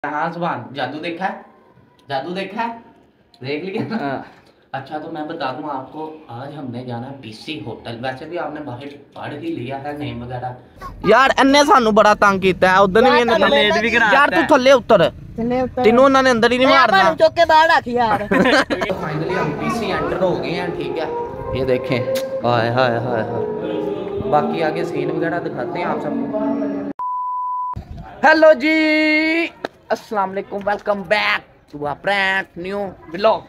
हाँ सुभान, जादू देखा है? जादू देखा है? देख लिया ना? अच्छा तो मैं बता दूं आपको, आज हमने जाना है पीसी होटल। वैसे भी आपने बाहर पढ़ ही लिया है नेम वगैरह। यार इन्ने सानू बड़ा तंग कीता है, उधर भी इन्ने लेट भी करा। यार तू थल्ले उतर, तीनों उन्होंने अंदर ही नहीं मारना। चुक के बाहर रख यार। फाइनली हम पीसी एंटर हो गए हैं, ठीक है। ये देखें, हाय हाय हाय हाय। बाकी आगे सीन वगैरह दिखाते हैं आप सबको। हेलो जी, अस्सलाम वालेकुम, welcome back to a brand new vlog.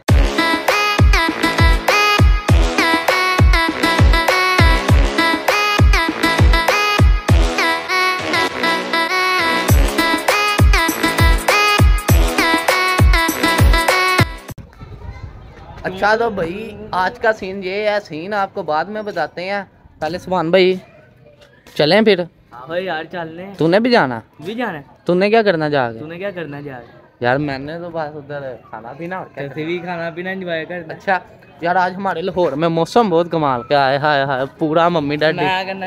अच्छा तो भाई आज का सीन ये है, सीन आपको बाद में बताते हैं। पहले सुभान भाई चलें फिर? हाँ भाई यार चलने। तूने भी जाना? भी जाना है। तूने क्या करना जाके? तूने क्या करना जाके? यार मैंने तो बस उधर खाना पीना और क्या भी खाना पीना एंजॉय करना। अच्छा यार आज हमारे लाहौर में मौसम बहुत कमाल का है, हाय हाय पूरा मम्मी डैडी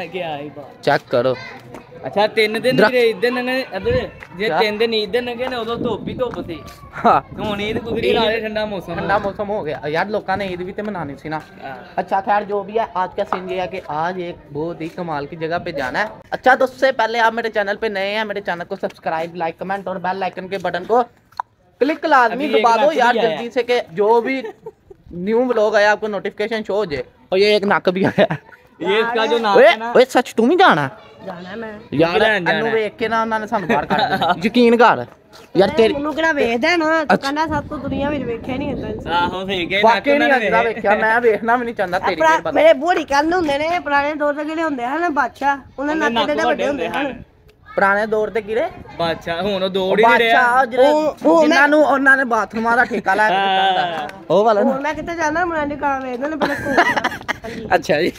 चेक करो। अच्छा 3 दिन इधर नंगे जे 3 दिन इधर नंगे ने उदो धुप ही धुप थी। हां हुन ईद गुजरी नाले ठंडा मौसम हो गया यार, लोगों ने ईद भी तो मनानी थी ना। अच्छा खैर जो भी है, आज का सीन ये है कि आज एक बहुत ही कमाल की जगह पे जाना है। अच्छा तो उससे पहले आप मेरे चैनल पे नए हैं, मेरे चैनल को सब्सक्राइब, लाइक, कमेंट और बेल आइकन के बटन को क्लिक लाजमी दबा दो यार जल्दी से, कि जो भी न्यू व्लॉग आया आपको नोटिफिकेशन शो हो जाए। और ये एक नक भी आया, ये इसका जो नाम है ना। ओए सच तू भी जाना है मैं यार, अनु देख के ना उन्होंने सानू बाहर कर दिया। यकीन कर यार तेरे ਮੈਨੂੰ ਕਿਹੜਾ ਵੇਖਦਾ ਨਾ, ਤੂੰ ਕਹਿੰਦਾ ਸਭ ਤੋਂ ਦੁਨੀਆ ਵਿੱਚ ਵੇਖਿਆ ਨਹੀਂ ਹੁੰਦਾ। ਆਹੋ ਠੀਕ ਹੈ, ਵਾਕਈ ਨਹੀਂ ਅੰਦਾ ਵੇਖਿਆ, ਮੈਂ ਵੇਖਣਾ ਵੀ ਨਹੀਂ ਚਾਹੁੰਦਾ ਤੇਰੀ ਕੀ ਪਤਾ। ਮੇਰੇ ਬੋੜੀ ਕੰਨ ਹੁੰਦੇ ਨੇ, ਪੁਰਾਣੇ ਦੌਰ ਦੇ ਜਿਹੜੇ ਹੁੰਦੇ ਹਨ ਬਾਦਸ਼ਾਹ, ਉਹਨਾਂ ਦੇ ਨੱਕ ਦੇ ਵੱਡੇ ਹੁੰਦੇ ਹਨ। ਪੁਰਾਣੇ ਦੌਰ ਦੇ ਕਿਹੜੇ ਬਾਦਸ਼ਾਹ? ਹੁਣ ਉਹ ਦੌੜ ਹੀ ਨਹੀਂ ਰਿਹਾ। ਜਿਨ੍ਹਾਂ ਨੂੰ ਉਹਨਾਂ ਨੇ ਬਾਥਰੂਮਾਂ ਦਾ ਠੇਕਾ ਲੈ ਕੇ ਦਿੱਤਾ ਉਹ ਵਾਲਾ। ਹੁਣ ਮੈਂ ਕਿੱਥੇ ਜਾਣਾ, ਮੁੰਡੇ ਕਾਂ ਵੇਖਦੇ ਨੇ ਪਹਿਲੇ। अच्छा जी,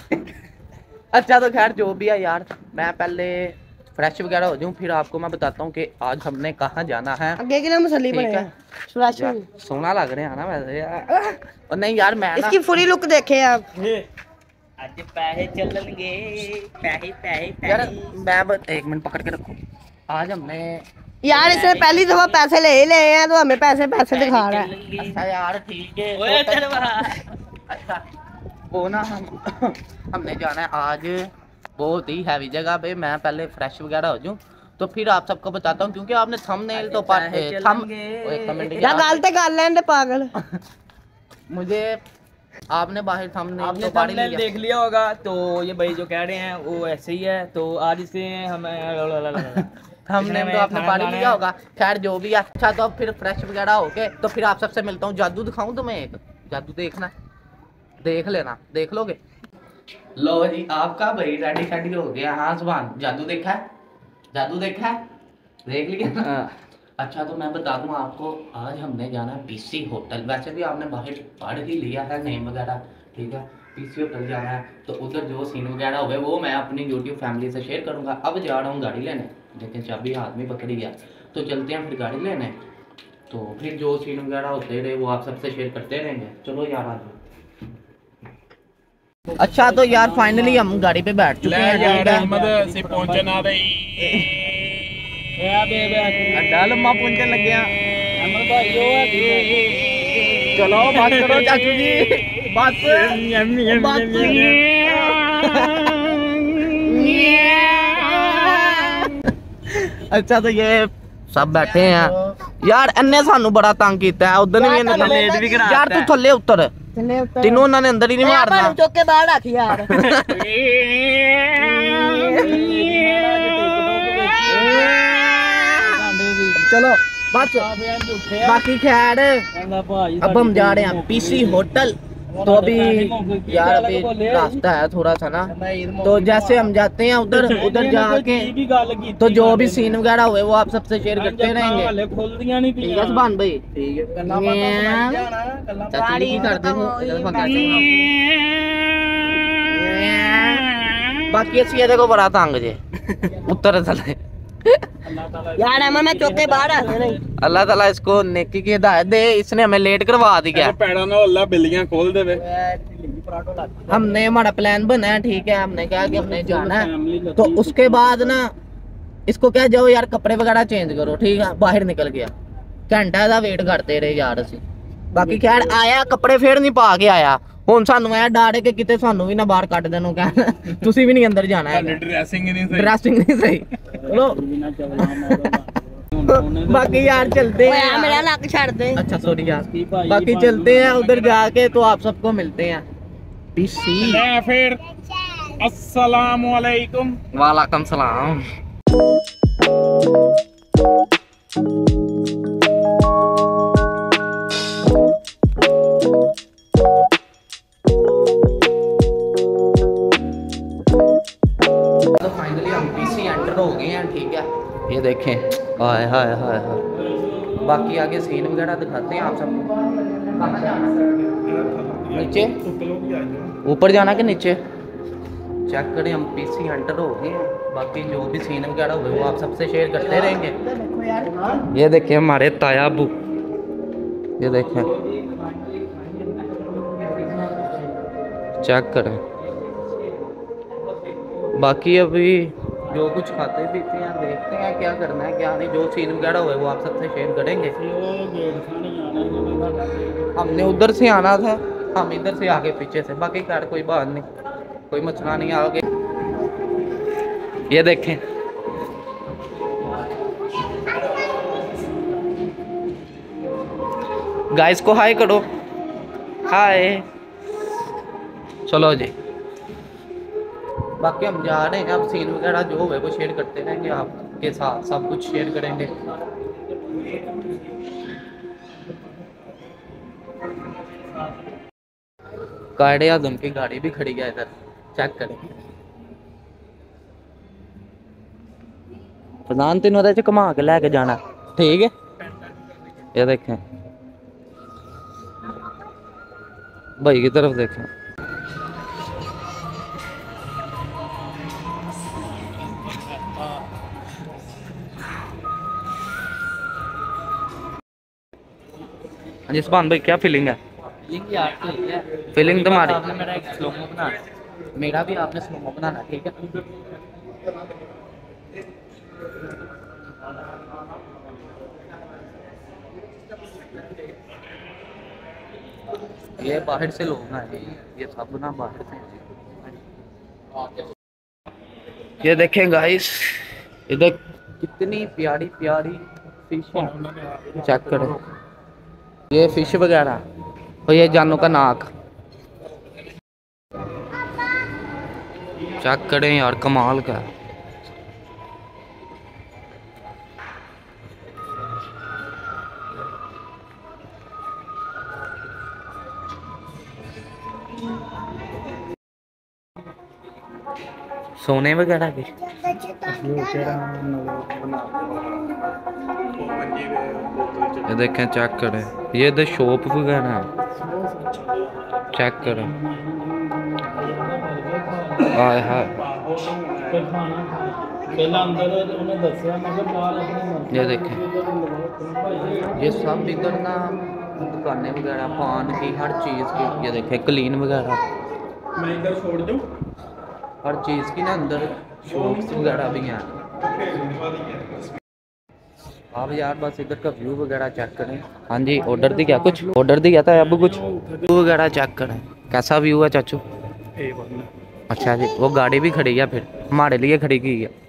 अच्छा तो खैर जो भी है यार, मैं पहले फ्रेश वगैरह हो जाऊँ, फिर आपको मैं बताता हूँ कि आज हमने कहाँ जाना है। आगे के लिए मसली पड़े फ्रेश सोना लग रहे हैं ना वैसे यार। और नहीं यार मैं इसकी पूरी लुक देखे आप। आज पैसे चलनगे, पैसे यार मैं एक मिनट पकड़ के रखो। आज हमने यार इसने पहली दफा पैसे ले हैं तो हमें पैसे दिखा रहा है। अच्छा यार ठीक है। अच्छा वो ना हमने जाना है आज बहुत ही हैवी जगह पे। मैं पहले फ्रेश वगैरह हो जाऊँ तो फिर आप सबको बताता हूँ, क्योंकि आपने थंबनेल तो पागल मुझे आपने बाहर थंबनेल देख लिया होगा। तो ये भाई जो कह रहे हैं वो ऐसे ही है। तो आज इसे हमें हमने तो आपने पढ़ लिया होगा। खैर जो भी है, अच्छा तो अब फिर फ्रेश वगैरह हो गए तो फिर आप सबसे मिलता हूँ। जादू दिखाऊं तुम्हें? एक जादू देखना, देख लेना, देख लोगे? लो जी आपका भाई रेडी शेडी हो गया। हाँ सुभान, जादू देखा है? जादू देखा है? देख लिया ना? अच्छा तो मैं बता दूं आपको, आज हमने जाना है पीसी होटल। वैसे भी आपने बाहर पढ़ ही लिया है नेम वगैरह, ठीक है। पीसी होटल जाना है तो उधर जो सीन वगैरह हुए वो मैं अपनी यूट्यूब फैमिली से शेयर करूँगा। अब जा रहा हूँ गाड़ी लेने, लेकिन चाबी हाथ में पकड़ी गया तो चलते हैं फिर गाड़ी लेने। तो फिर जो सीन वगैरह होते रहे वो आप सबसे शेयर करते रहेंगे। चलो यार आज। अच्छा तो यार फाइनली हम गाड़ी पे बैठ चुके हैं। से पहुंचना अड्डा लम्मा पहुंचने लग गया। चलो बात करो चाचू जी, बात। अच्छा तो ये सब बैठे हैं यार, इन्ने सानू बड़ा तंग कीता है, उधर भी लेट भी करा। यार तू थल्ले उतर, तीनों उन्होंने अंदर ही नहीं मारना। चुक के बाहर रख यार। चलो बस बाकी खैर अब हम जा रहे हैं पीसी होटल। तो अभी यार अभी रास्ता है थोड़ा सा ना, तो जैसे हम जाते हैं उधर जाके तो जो भी सीन वगैरह हुए वो आप सबसे शेयर करते रहेंगे। ठीक है सुभान भाई? बाकी असि देखो बड़ा तंग जे उत्तर थले यार मैं चौके बाहर आ गया। अल्लाह ताला इसको नेकी की हिदायत दे, इसने हमें लेट करवा दिया। पैड़ा ना अल्लाह बिल्लियां खोल देवे। हमने हमारा प्लान बना है, ठीक है। हमने कहा कि हमने जाना है तो उसके बाद ना इसको क्या जाओ यार कपड़े वगैरह चेंज करो, ठीक है। बाहर निकल गया, घंटा दा वेट करते रहे यार ਅਸੀਂ। बाकी खैर आया कपड़े फिर नहीं पा के आया, ਹੁਣ ਸਾਨੂੰ ਐ ਡਾੜੇ ਕਿ ਕਿਤੇ ਸਾਨੂੰ ਵੀ ਨਾ ਬਾਹਰ ਕੱਢ ਦੇਣ, ਕਹਿਣ ਤੁਸੀਂ ਵੀ ਨਹੀਂ ਅੰਦਰ ਜਾਣਾ ਹੈ। ਡਰੈਸਿੰਗ ਹੀ ਨਹੀਂ ਸਹੀ, ਡਰੈਸਿੰਗ नहीं सही। चलो बाकी यार चलते हैं ओए मेरा लक छाड़ दे। अच्छा सॉरी यार, बाकी चलते हैं उधर जाके, तो आप सबको मिलते हैं। पीसी ਲੈ ਫਿਰ अस्सलाम वालेकुम। वालेकुम सलाम। तो फाइनली हम पीसी एंटर हो गए हैं, ठीक है। ये देखें, हाय हाय हाय हाय। बाकी आगे सीन वगैरह दिखाते हैं आप सबको। कहाँ जाना? नीचे, ऊपर जाना कि नीचे? चेक करें, हम पीसी एंटर हो गए हैं। बाकी जो भी सीन वगैरह हुए वो आप सबसे शेयर करते रहेंगे। ये देखें हमारे ताया अबू, ये देखें, चेक करें। बाकी अभी जो कुछ खाते पीते हैं, देखते हैं क्या करना है क्या नहीं। जो सीन वगैरह हुए वो आप सबसे शेयर करेंगे। हमने उधर से आना था, हम इधर से आगे पीछे से। बाकी खैर कोई बात नहीं, कोई मसला नहीं। आगे ये देखें, गाइस को हाय करो, हाय। चलो जी, बाकी हम जा रहे हैं। अब सीन वगैरह जो है वो शेयर करते रहेंगे आपके साथ, सब कुछ शेयर करेंगे। कायदे आज़म की गाड़ी भी खड़ी है इधर, चेक करें। प्रधान तीनों तो घुमा के लेके जाना, ठीक है। ये देखें भाई की तरफ देखें, हाँ जी सुभान भाई, क्या फीलिंग है? फीलिंग तुम्हारी? मेरा एक स्लोमो बना, मेरा भी आपने स्लोमो बनाना, ठीक है। ये बाहर से लोग ना, ये सब ना बाहर से। ये देखें गाइस, इधर कितनी प्यारी प्यारी फिश है, चेक करें। ये फिश वगैरह, और ये जानों का नाक, चेक करें यार, कमाल का। सोने वगैरह की ये देखें, चेक करें। ये द शॉप वगैरह है, चेक करें। हाय हाय, ये देखें, ये सब इधर ना दुकानें वगैरह, पान की, हर चीज़ की। ये देखें क्लीन वगैरह, मैं इधर छोड़ दूं, हर चीज़ की ना अंदर शॉप्स वगैरह भी हैं। आप यार बस इधर का व्यू वगैरह चेक करें। हाँ जी, ऑर्डर दी क्या, कुछ ऑर्डर दिया था अब कुछ व्यू वगैरह चेक करें। कैसा व्यू है चाचू? अच्छा जी, वो गाड़ी भी खड़ी है, फिर हमारे लिए खड़ी की है।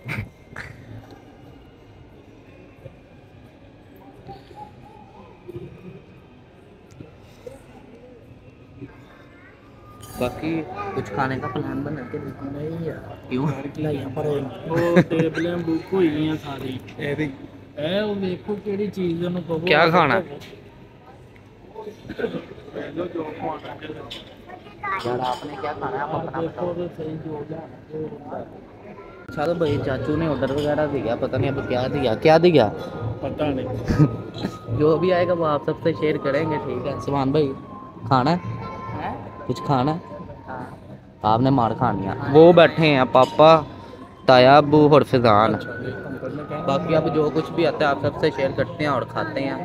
बाकी कुछ खाने का प्लान बना के नहीं यार, क्यों? टेबलें बुक हुई हैं सारी, ए वो देखो केड़ी चीज ਨੂੰ ਕਹੋ क्या खाना यार, आपने क्या खाना है आप अपना बताओ। अच्छा तो भाई चाचू ने ऑर्डर वगैरह दिया, पता नहीं अब क्या दिया, क्या दिया पता नहीं। जो भी आएगा वो आप सबसे शेयर करेंगे, ठीक है। सुभान भाई खाना है? कुछ खाना है? आपने मार खानी है। वो बैठे हैं पापा, ताया, अबू और फिजान। बाकी अब जो कुछ भी आता है आप सबसे शेयर करते हैं और खाते हैं।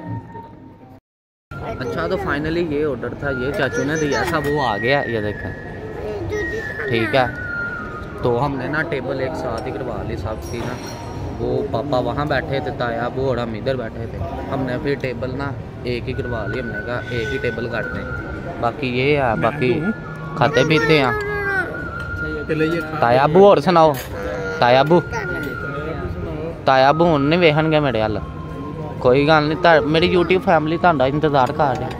अच्छा तो फाइनली ये ऑर्डर था, ये चाचू ने दिया था, वो आ गया, ये देखें, ठीक है। तो हमने ना टेबल एक साथ ही करवा ली सबकी ना, वो पापा वहाँ बैठे थे, ताया वो और हम इधर बैठे थे। हमने फिर टेबल ना एक ही करवा ली, हमने कहा एक ही टेबल काटते हैं। बाकी ये है, बाकी खाते पीते हैं। ताया बू और सुनाओ, ताया बू हूँ नहीं वेखन गए मेरे हल। कोई गल नहीं, मेरी यूट्यूब फैमिली तुहाडा इंतजार कर रही,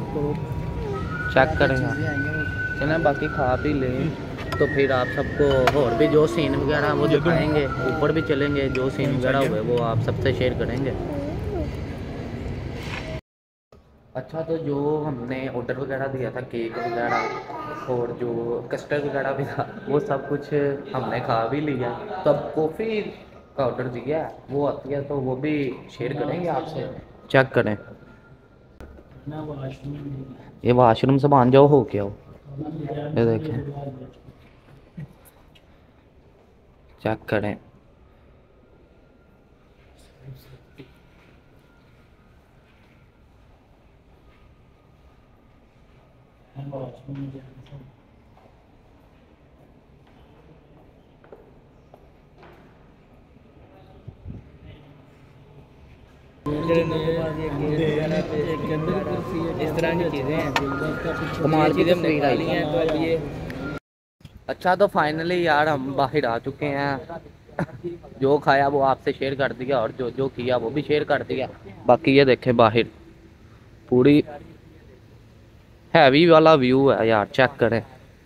चेक करेंगे। चलें बाकी खा पी लें तो फिर आप सबको और भी जो सीन वगैरह वो दिखाएंगे, ऊपर भी चलेंगे, जो सीन वगैरह हुए वो आप सबसे शेयर करेंगे। अच्छा, तो जो हमने ऑर्डर वगैरह दिया था, केक वगैरह और जो कस्टर्ड वगैरह भी था, वो सब कुछ हमने खा भी लिया। तो अब कॉफ़ी का ऑर्डर दिया है, वो आती है तो वो भी शेयर करेंगे आपसे। चेक करें, ये वाशरूम से मान जाओ, हो क्या हो, ये देखें, चेक करें। इस तरह की चीज़ें हैं, कमाल की चीज़ें तस्वीर आई हैं। तो अब ये अच्छा, तो फाइनली यार हम बाहर आ चुके हैं। जो खाया वो आपसे शेयर कर दिया और जो जो किया वो भी शेयर कर दिया। बाकी ये देखें बाहर पूरी हैवी वाला व्यू है यार, चेक करें,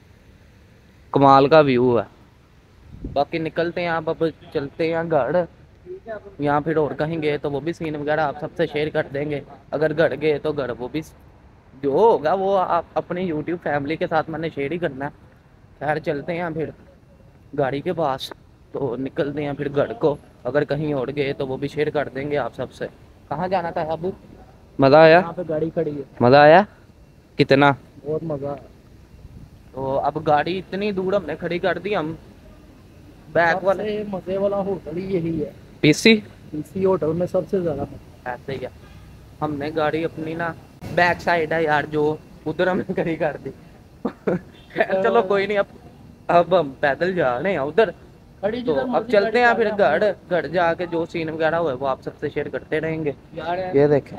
कमाल का व्यू है। बाकी निकलते हैं आप, अब चलते हैं घर। यहाँ फिर और कहीं गए तो वो भी सीन वगैरह आप सबसे शेयर कर देंगे। अगर घर गए तो घर वो भी जो होगा वो आप अपनी यूट्यूब फैमिली के साथ मैंने शेयर ही करना है। खैर चलते हैं फिर गाड़ी के पास, तो निकलते हैं फिर घर को। अगर कहीं और गए तो वो भी शेयर कर देंगे आप सबसे। कहाँ जाना था अबू? मज़ा आया? यहाँ पे गाड़ी खड़ी है, मज़ा आया कितना? बहुत मज़ा। तो अब गाड़ी इतनी दूर हमने खड़ी कर दी, हम बैक वाले मज़े वाला होटल ही यही है, पीसी इसी होटल में सबसे ज़्यादा। ऐसे ही है। हमने गाड़ी अपनी ना बैक साइड है यार, जो उधर हमने खड़ी कर दी। खैर चलो कोई नहीं, अब हम पैदल जा रहे हैं उधर। तो अब चलते हैं फिर घर जाके जो सीन वगैरह हुए वो आप सबसे शेयर करते रहेंगे। ये देखें।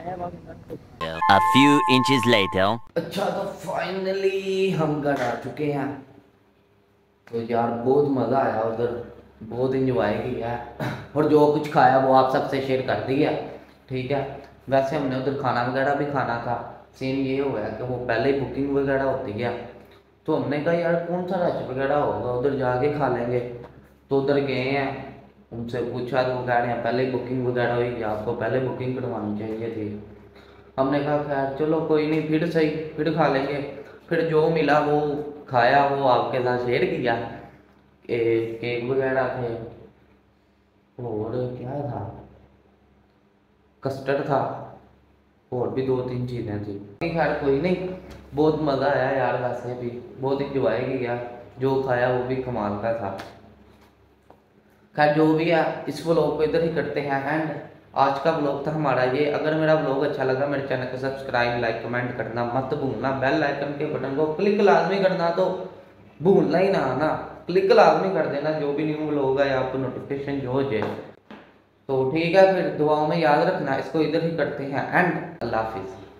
A few inches later. अच्छा, तो फाइनली हम घर आ चुके हैं। तो यार बहुत मज़ा आया उधर, बहुत इंजॉय किया और जो कुछ खाया वो आप सबसे शेयर कर दिया। ठीक है, वैसे हमने उधर खाना वगैरह भी खाना था। सीन ये हुआ है कि वो पहले ही बुकिंग वगैरह होती है, तो हमने कहा यार कौन सा रश वगैरह होगा, उधर जाके खा लेंगे। तो उधर गए हैं, उनसे पूछा तो वो कह रहे हैं पहले बुकिंग वगैरह हुई है, आपको पहले बुकिंग करवानी चाहिए थी। हमने कहा खैर चलो कोई नहीं, फिर सही, फिर खा लेंगे। फिर जो मिला वो खाया, वो आपके साथ शेयर किया। केक वगैरह थे और क्या था, कस्टर्ड था और भी 2-3 चीज़ें थी। खैर कोई नहीं, बहुत मज़ा आया यार, वैसे भी बहुत इंजॉय किया। जो खाया वो भी कमाल का था। खैर जो भी है, इस व्लॉग को इधर ही करते हैं एंड आज का व्लॉग था हमारा ये। अगर मेरा व्लॉग अच्छा लगा मेरे चैनल को सब्सक्राइब, लाइक, कमेंट करना मत भूलना। बेल आइकन के बटन को क्लिक लाजमी करना, तो भूलना ही ना, क्लिक लाजमी कर देना। जो भी न्यू व्लॉग है आपको नोटिफिकेशन जो हो जाए। तो ठीक है, फिर दुआओं में याद रखना। इसको इधर ही करते हैं एंड अल्लाह हाफिज़।